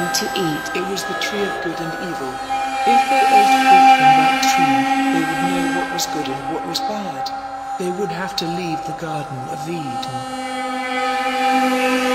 to eat. It was the tree of good and evil. If they ate fruit from that tree, they would know what was good and what was bad. They would have to leave the Garden of Eden.